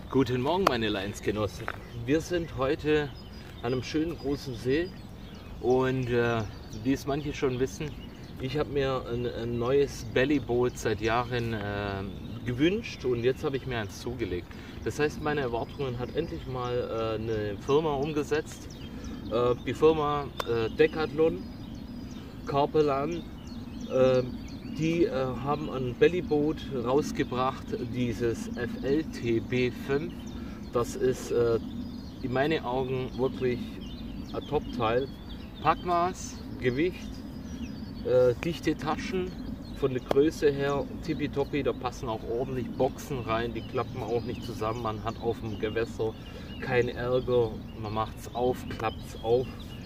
Guten Morgen, meine Leinsgenossen. Wir sind heute an einem schönen großen See und wie es manche schon wissen, ich habe mir ein neues Bellyboot seit Jahren gewünscht und jetzt habe ich mir eins zugelegt. Das heißt, meine Erwartungen hat endlich mal eine Firma umgesetzt. Die Firma Decathlon, Carpelan, die haben ein Bellyboot rausgebracht, dieses FLTB5. Das ist in meinen Augen wirklich ein Top-Teil. Packmaß, Gewicht, dichte Taschen, von der Größe her tippitoppi, da passen auch ordentlich Boxen rein, die klappen auch nicht zusammen, man hat auf dem Gewässer keinen Ärger, man macht es auf, klappt es auf.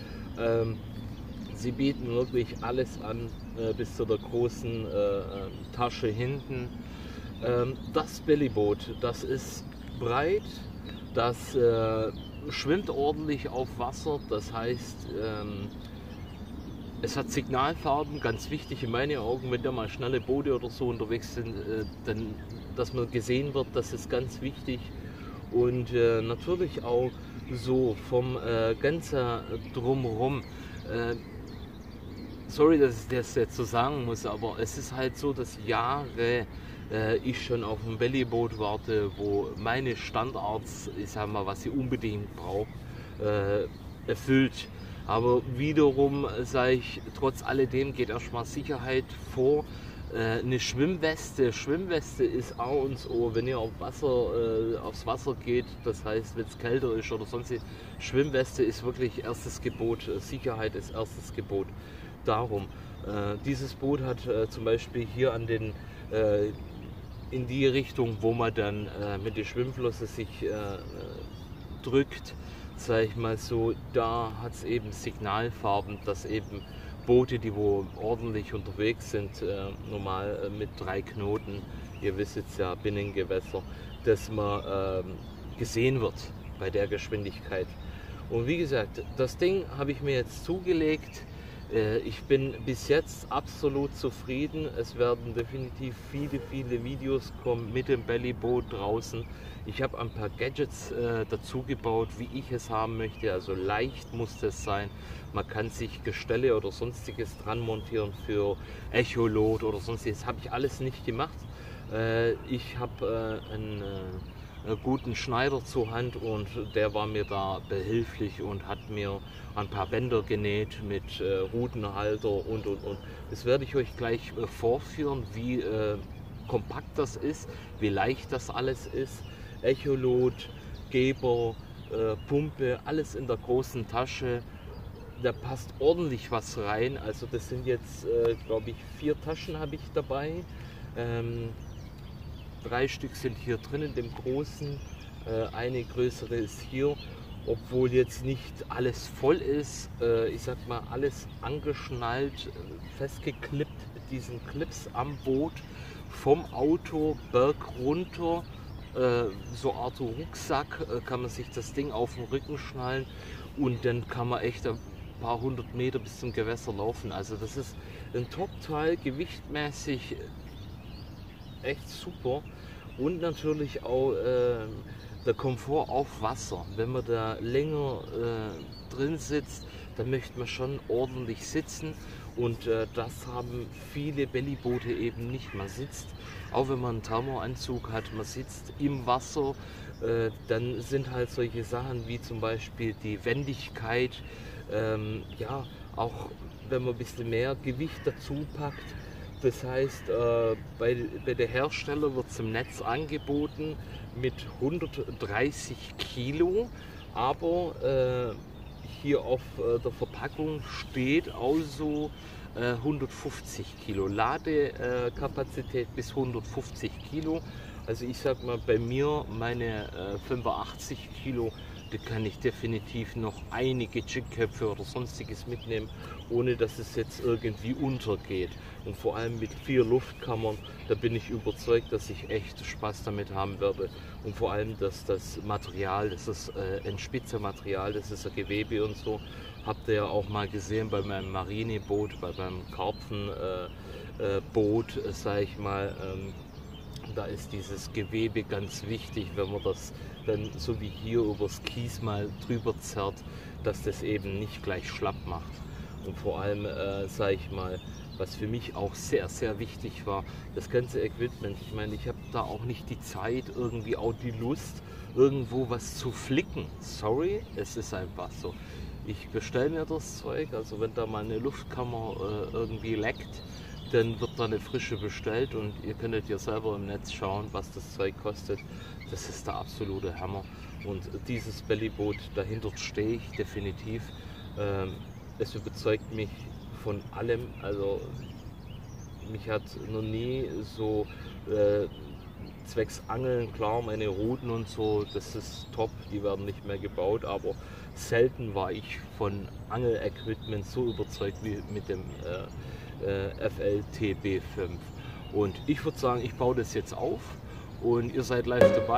Sie bieten wirklich alles an, bis zu der großen Tasche hinten. Das Bellyboot, das ist breit, das schwimmt ordentlich auf Wasser, das heißt, es hat Signalfarben, ganz wichtig in meinen Augen, wenn da mal schnelle Boote oder so unterwegs sind, dann, dass man gesehen wird, das ist ganz wichtig. Und natürlich auch so vom ganzen Drumherum. Sorry, dass ich das jetzt so sagen muss, aber es ist halt so, dass Jahre ich schon auf einem Bellyboot warte, wo meine Standards, ich sag mal, was ich unbedingt brauche, erfüllt. Aber wiederum sage ich, trotz alledem geht erstmal Sicherheit vor. Eine Schwimmweste. Schwimmweste ist A und O, wenn ihr aufs Wasser geht, das heißt, wenn es kälter ist oder sonst. Schwimmweste ist wirklich erstes Gebot. Sicherheit ist erstes Gebot. Darum, dieses Boot hat zum Beispiel hier in die Richtung, wo man dann mit der Schwimmflosse sich drückt, sage ich mal so, da hat es eben Signalfarben, dass eben Boote, die wo ordentlich unterwegs sind, normal mit 3 Knoten, ihr wisst jetzt ja, Binnengewässer, dass man gesehen wird bei der Geschwindigkeit. Und wie gesagt, das Ding habe ich mir jetzt zugelegt. Ich bin bis jetzt absolut zufrieden. Es werden definitiv viele Videos kommen mit dem Bellyboot draußen. Ich habe ein paar Gadgets dazu gebaut, wie ich es haben möchte. Also leicht muss das sein. Man kann sich Gestelle oder sonstiges dran montieren für Echolot oder sonstiges. Das habe ich alles nicht gemacht. Ich habe einen guten Schneider zur Hand und der war mir da behilflich und hat mir ein paar Bänder genäht mit Rutenhalter und. Das werde ich euch gleich vorführen, wie kompakt das ist, wie leicht das alles ist. Echolot, Geber, Pumpe, alles in der großen Tasche. Da passt ordentlich was rein. Also das sind jetzt, glaube ich, 4 Taschen habe ich dabei. 3 Stück sind hier drin in dem großen, eine größere ist hier, obwohl jetzt nicht alles voll ist, ich sag mal alles angeschnallt, festgeklippt mit diesen Clips am Boot, vom Auto berg runter, so eine Art Rucksack, kann man sich das Ding auf den Rücken schnallen und dann kann man echt ein paar 100 Meter bis zum Gewässer laufen. Also das ist ein Top-Teil, gewichtmäßig echt super und natürlich auch der Komfort auf Wasser. Wenn man da länger drin sitzt, dann möchte man schon ordentlich sitzen und das haben viele Bellyboote eben nicht. Man sitzt, auch wenn man einen Thermoanzug hat, man sitzt im Wasser, dann sind halt solche Sachen wie zum Beispiel die Wendigkeit, ja, auch wenn man ein bisschen mehr Gewicht dazu packt. Das heißt, bei der Hersteller wird es im Netz angeboten mit 130 Kilo, aber hier auf der Verpackung steht also 150 Kilo. Ladekapazität bis 150 Kilo. Also ich sag mal, bei mir meine 85 Kilo, da kann ich definitiv noch einige Jigköpfe oder sonstiges mitnehmen, ohne dass es jetzt irgendwie untergeht. Und vor allem mit 4 Luftkammern, da bin ich überzeugt, dass ich echt Spaß damit haben werde. Und vor allem, dass das Material, das ist ein Spitzenmaterial, das ist ein Gewebe und so. Habt ihr ja auch mal gesehen bei meinem Marineboot, bei meinem Karpfenboot, sage ich mal. da ist dieses Gewebe ganz wichtig, wenn man das dann so wie hier übers Kies mal drüber zerrt, dass das eben nicht gleich schlapp macht. Und vor allem, sage ich mal, was für mich auch sehr, sehr wichtig war, das ganze Equipment. Ich meine, ich habe da auch nicht die Zeit, irgendwie auch die Lust, irgendwo was zu flicken. Sorry, es ist einfach so. Ich bestelle mir das Zeug, also wenn da mal eine Luftkammer irgendwie leckt, dann wird da eine frische bestellt und ihr könntet ja selber im Netz schauen, was das Zeug kostet. Das ist der absolute Hammer. Und dieses Bellyboot, dahinter stehe ich definitiv. Es überzeugt mich von allem. Also mich hat noch nie so zwecks Angeln, klar, meine Routen und so, das ist top, die werden nicht mehr gebaut, aber selten war ich von Angel-Equipment so überzeugt wie mit dem FLTB5. Und ich würde sagen, ich baue das jetzt auf und ihr seid live dabei.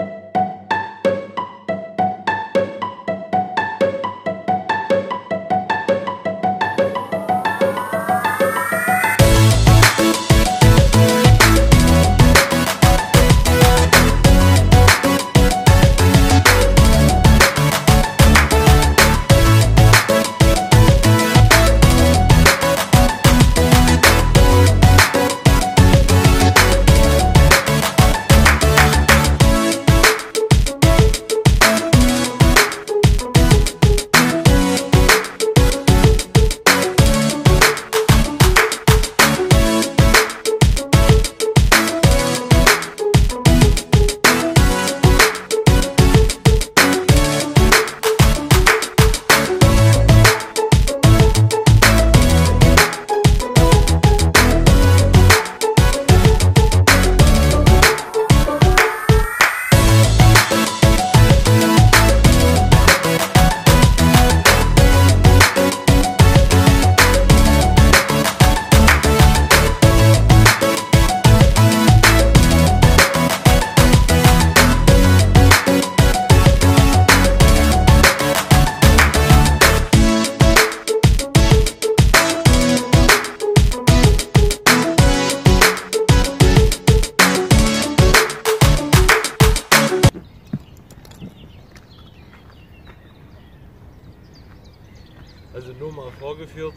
Also nur mal vorgeführt.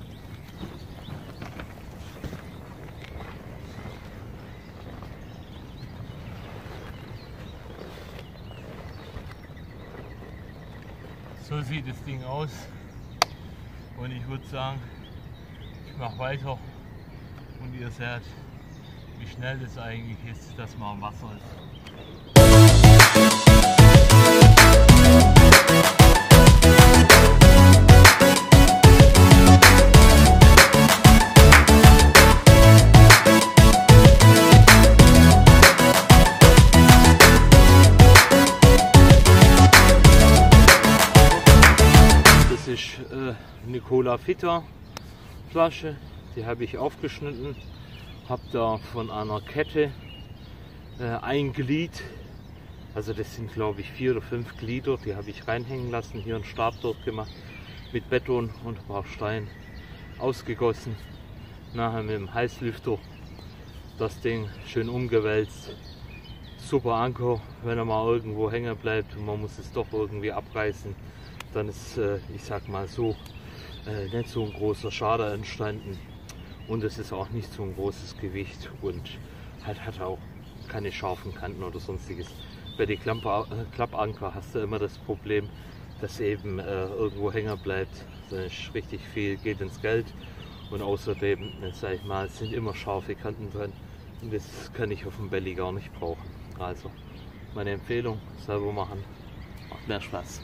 So sieht das Ding aus und ich würde sagen, ich mache weiter und ihr seht, wie schnell das eigentlich ist, dass man am Wasser ist. Eine Cola Fitter Flasche, die habe ich aufgeschnitten, habe da von einer Kette ein Glied, also das sind glaube ich 4 oder 5 Glieder, die habe ich reinhängen lassen, hier einen Stab durchgemacht, mit Beton und ein paar Steinen ausgegossen, nachher mit dem Heißlüfter das Ding schön umgewälzt. Super Anker, wenn er mal irgendwo hängen bleibt und man muss es doch irgendwie abreißen, dann ist, ich sag mal so, nicht so ein großer Schaden entstanden und es ist auch nicht so ein großes Gewicht und hat auch keine scharfen Kanten oder sonstiges. Bei den Klappanker hast du immer das Problem, dass eben irgendwo hängen bleibt, dann ist richtig viel, geht ins Geld und außerdem, sag ich mal, sind immer scharfe Kanten drin und das kann ich auf dem Belly gar nicht brauchen. Also meine Empfehlung, selber machen, macht mehr Spaß.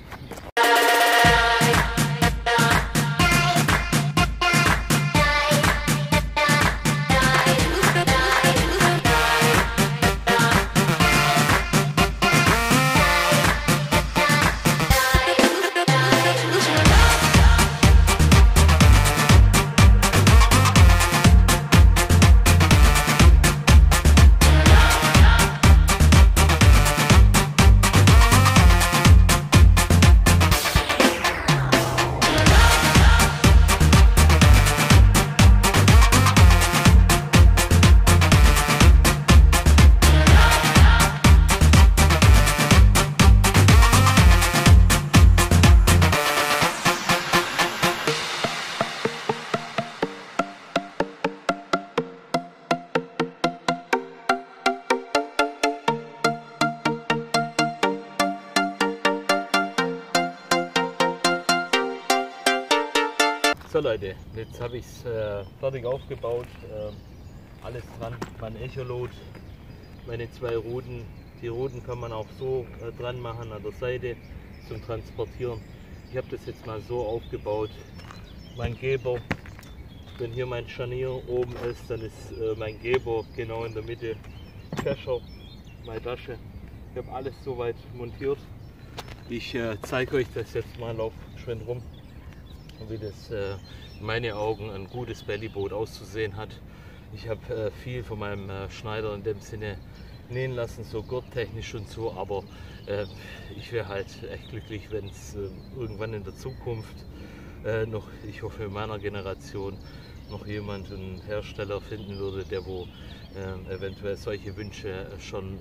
So Leute, jetzt habe ich es fertig aufgebaut, alles dran, mein Echolot, meine 2 Ruten. Die Ruten kann man auch so dran machen an der Seite zum Transportieren. Ich habe das jetzt mal so aufgebaut, mein Geber, wenn hier mein Scharnier oben ist, dann ist mein Geber genau in der Mitte, Kescher, meine Tasche. Ich habe alles soweit montiert. Ich zeige euch das jetzt mal, lauf schön rum, wie das in meinen Augen ein gutes Bellyboot auszusehen hat. Ich habe viel von meinem Schneider in dem Sinne nähen lassen, so gurttechnisch und so, aber ich wäre halt echt glücklich, wenn es irgendwann in der Zukunft noch, ich hoffe in meiner Generation, noch jemand, einen Hersteller finden würde, der wo eventuell solche Wünsche schon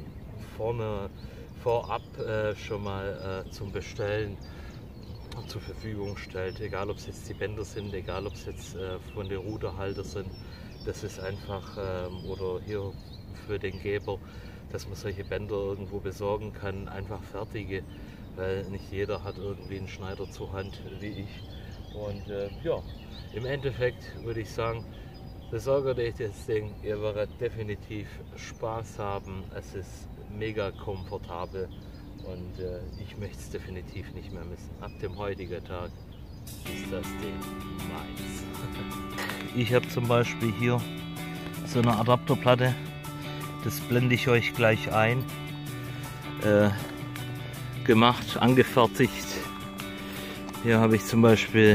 vorab schon mal zum Bestellen zur Verfügung stellt, egal ob es jetzt die Bänder sind, egal ob es jetzt von den Ruderhalter sind, das ist einfach, oder hier für den Geber, dass man solche Bänder irgendwo besorgen kann, einfach fertige, weil nicht jeder hat irgendwie einen Schneider zur Hand wie ich. Und ja, im Endeffekt würde ich sagen, besorgt euch das Ding, ihr werdet definitiv Spaß haben, es ist mega komfortabel und ich möchte es definitiv nicht mehr missen. Ab dem heutigen Tag ist das Ding meins. Ich habe zum Beispiel hier so eine Adapterplatte, das blende ich euch gleich ein, gemacht, angefertigt. Hier habe ich zum Beispiel,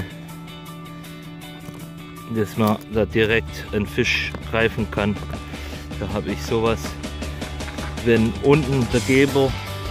dass man da direkt einen Fisch greifen kann. Da habe ich sowas. Wenn unten der Geber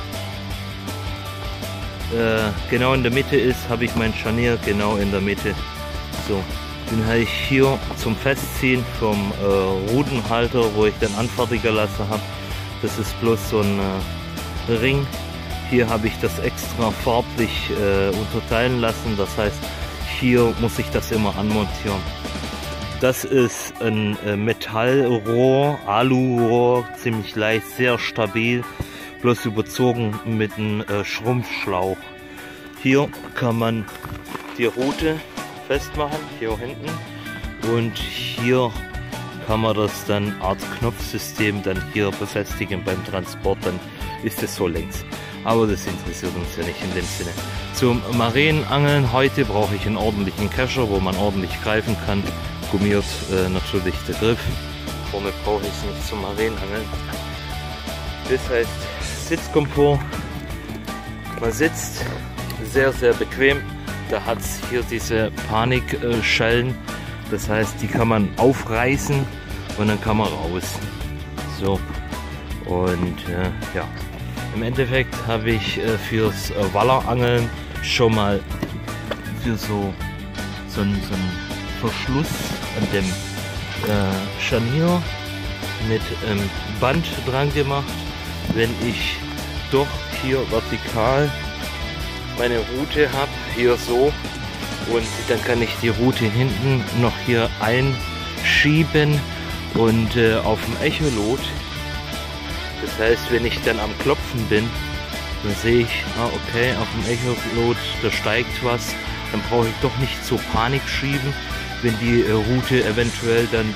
genau in der Mitte ist, habe ich mein Scharnier genau in der Mitte. So, den habe ich hier zum Festziehen vom Rutenhalter, wo ich dann anfertigen lassen habe. Das ist bloß so ein Ring. Hier habe ich das extra farblich unterteilen lassen. Das heißt, hier muss ich das immer anmontieren. Das ist ein Metallrohr, Alurohr, ziemlich leicht, sehr stabil, bloß überzogen mit einem Schrumpfschlauch. Hier kann man die Rute festmachen, hier hinten, und hier kann man das dann Art Knopfsystem dann hier befestigen beim Transport, dann ist es so längs. Aber das interessiert uns ja nicht in dem Sinne. Zum Marinenangeln heute brauche ich einen ordentlichen Kescher, wo man ordentlich greifen kann. Gummiert natürlich der Griff. Vorne brauche ich es nicht zum Marinenangeln. Das heißt Sitzkomfort. Man sitzt sehr, sehr bequem. Da hat es hier diese Panikschellen. Das heißt, die kann man aufreißen und dann kann man raus. So. Und ja. Im Endeffekt habe ich fürs Wallerangeln schon mal für so einen Verschluss an dem Scharnier mit Band dran gemacht. Wenn ich doch hier vertikal meine Rute habe, hier so, und dann kann ich die Rute hinten noch hier einschieben und auf dem Echolot. Das heißt, wenn ich dann am Klopfen bin, dann sehe ich, okay, auf dem Echolot, da steigt was, dann brauche ich doch nicht so Panik schieben, wenn die Rute eventuell dann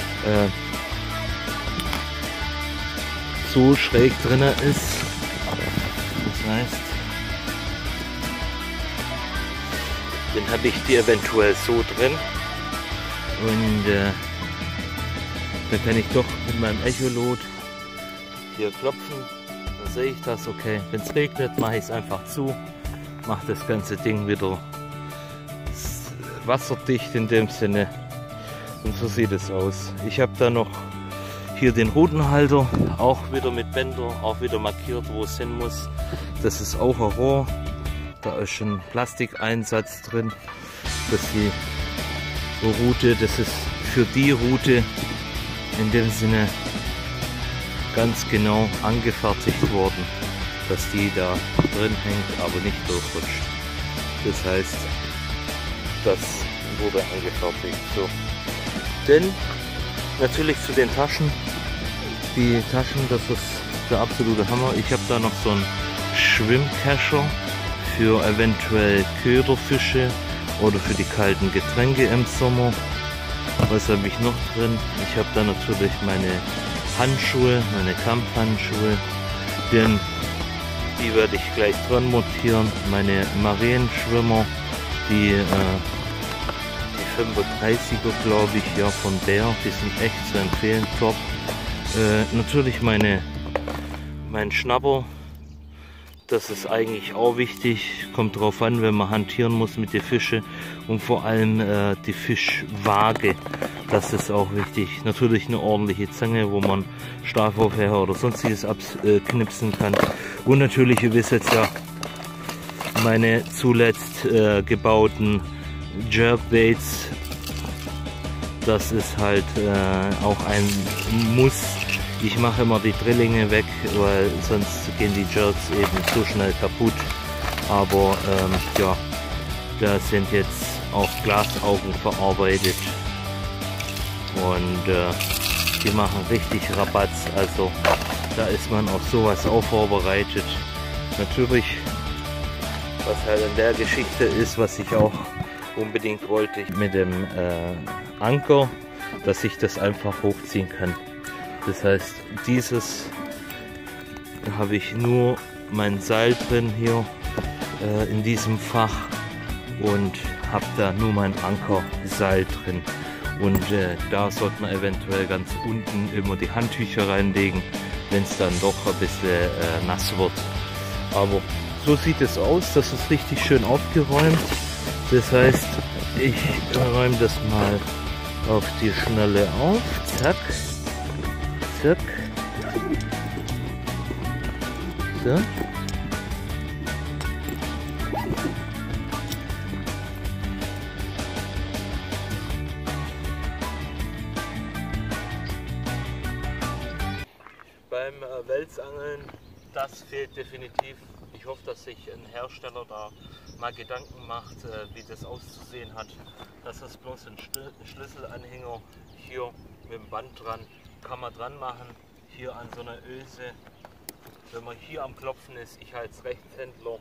so schräg drin ist. Das heißt, dann habe ich die eventuell so drin und dann kann ich doch mit meinem Echolot hier klopfen, dann sehe ich das, okay. Wenn es regnet, mache ich es einfach zu, mache das ganze Ding wieder wasserdicht in dem Sinne, und so sieht es aus. Ich habe da noch hier den Rutenhalter, auch wieder mit Bänder, auch wieder markiert, wo es hin muss. Das ist auch ein Rohr, da ist schon Plastikeinsatz drin, dass die Rute, das ist für die Rute in dem Sinne ganz genau angefertigt worden, dass die da drin hängt, aber nicht durchrutscht. Das heißt, das wurde angefertigt. So. Denn natürlich zu den Taschen. Die Taschen, das ist der absolute Hammer. Ich habe da noch so einen Schwimmkescher für eventuell Köderfische oder für die kalten Getränke im Sommer. Was habe ich noch drin? Ich habe da natürlich meine Handschuhe, meine Kampfhandschuhe, denn die werde ich gleich dran montieren. Meine Marienschwimmer, die 35er glaube ich, ja, von der, die sind echt zu empfehlen, top. Natürlich mein Schnapper, das ist eigentlich auch wichtig, kommt drauf an, wenn man hantieren muss mit den Fischen, und vor allem die Fischwaage, das ist auch wichtig. Natürlich eine ordentliche Zange, wo man Stahlaufhänger oder sonstiges abknipsen kann, und natürlich, ihr wisst jetzt ja, meine zuletzt gebauten Jerkbaits, das ist halt auch ein Muss. Ich mache immer die Drillinge weg, weil sonst gehen die Jerks eben so schnell kaputt. Aber ja, da sind jetzt auch Glasaugen verarbeitet und die machen richtig Rabatz. Also da ist man auf sowas auch vorbereitet. Natürlich, was halt in der Geschichte ist, was ich auch unbedingt wollte, mit dem Anker, dass ich das einfach hochziehen kann. Das heißt, dieses habe ich nur mein Seil drin hier in diesem Fach und habe da nur mein Ankerseil drin. Und da sollte man eventuell ganz unten immer die Handtücher reinlegen, wenn es dann doch ein bisschen nass wird. Aber so sieht es aus, das ist richtig schön aufgeräumt. Das heißt, ich räume das mal auf die Schnelle auf. Zack. Zack. So. Beim Welsangeln, das fehlt definitiv. Ich hoffe, dass sich ein Hersteller da mal Gedanken macht, wie das auszusehen hat. Das ist bloß ein Schlüsselanhänger hier mit dem Band dran. Kann man dran machen, hier an so einer Öse. Wenn man hier am Klopfen ist, ich als Rechtshändler,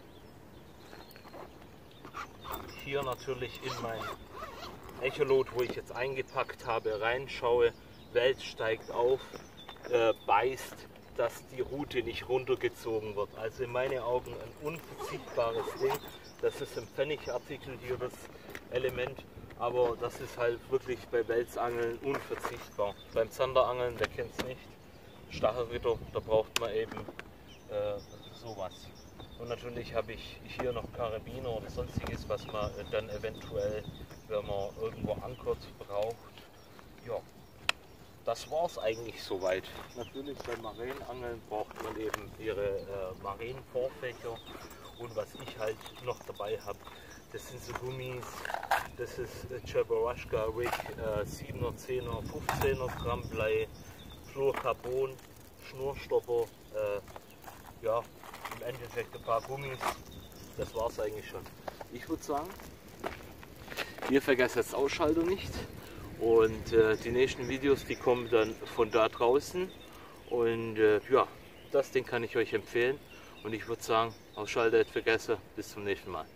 hier natürlich in mein Echolot, wo ich jetzt eingepackt habe, reinschaue, Wels steigt auf, beißt, dass die Rute nicht runtergezogen wird. Also in meinen Augen ein unverzichtbares Ding. Das ist im Pfennigartikel hier das Element, aber das ist halt wirklich bei Welsangeln unverzichtbar. Beim Zanderangeln, wer kennt es nicht, Stachelritter, da braucht man eben sowas. Und natürlich habe ich hier noch Karabiner oder sonstiges, was man dann eventuell, wenn man irgendwo ankert, braucht. Ja. Das war es eigentlich soweit. Natürlich beim Marienangeln braucht man eben ihre Marienvorfächer, und was ich halt noch dabei habe, das sind so Gummis, das ist Cheburashka Rig, 7er, 10er, 15er Gramm Blei, Fluorcarbon, Schnurstopper, ja, im Endeffekt ein paar Gummis, das war es eigentlich schon. Ich würde sagen, ihr vergesst jetzt Ausschalter nicht. Und die nächsten Videos, die kommen dann von da draußen. Und ja, das Ding kann ich euch empfehlen. Und ich würde sagen, Ausschalter nicht vergessen. Bis zum nächsten Mal.